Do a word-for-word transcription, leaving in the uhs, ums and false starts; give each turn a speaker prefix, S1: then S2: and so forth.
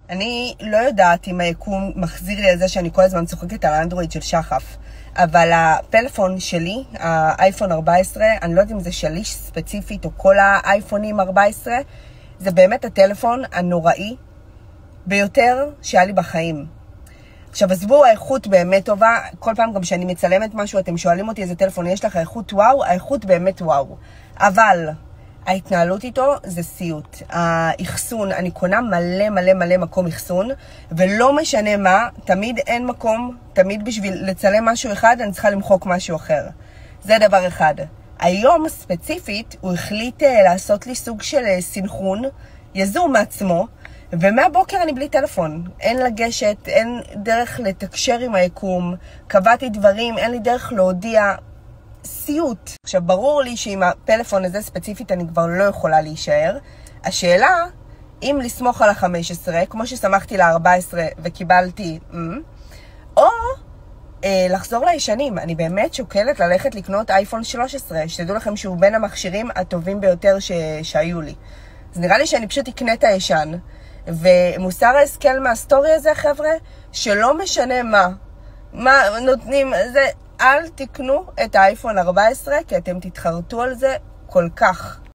S1: אני לא יודעת אם היקום מחזיר לי על זה שאני כל הזמן צוחקת על האנדרואיד של שחף, אבל הפלאפון שלי, האייפון ארבע עשרה, אני לא יודעת אם זה שלי ספציפית או כל האייפונים ארבע עשרה, זה באמת הטלפון הנוראי ביותר שהיה לי בחיים. עכשיו, עזבו, האיכות באמת טובה. כל פעם גם שאני מצלמת משהו, אתם שואלים אותי איזה טלפון יש לך, האיכות וואו, האיכות באמת וואו. אבל ההתנהלות איתו זה סיוט. האחסון, אני קונה מלא מלא מלא מקום אחסון, ולא משנה מה, תמיד אין מקום, תמיד בשביל לצלם משהו אחד, אני צריכה למחוק משהו אחר. זה דבר אחד. היום ספציפית, הוא החליט לעשות לי סוג של סינכרון, יזום מעצמו, ומהבוקר אני בלי טלפון. אין לגשת, אין דרך לתקשר עם היקום, קבעתי דברים, אין לי דרך להודיע. סיוט. עכשיו, ברור לי שעם הפלאפון הזה ספציפית אני כבר לא יכולה להישאר. השאלה, אם לסמוך על ה-חמש עשרה, כמו ששמחתי ל-ארבע עשרה וקיבלתי, או אה, לחזור לישנים. אני באמת שוקלת ללכת לקנות אייפון שלוש עשרה, שתדעו לכם שהוא בין המכשירים הטובים ביותר ש... שהיו לי. אז נראה לי שאני פשוט אקנה את הישן. ומוסר ההשכל מהסטורי הזה, חבר'ה, שלא משנה מה, מה נותנים, זה, אל תקנו את האייפון ארבע עשרה, כי אתם תתחרטו על זה כל כך.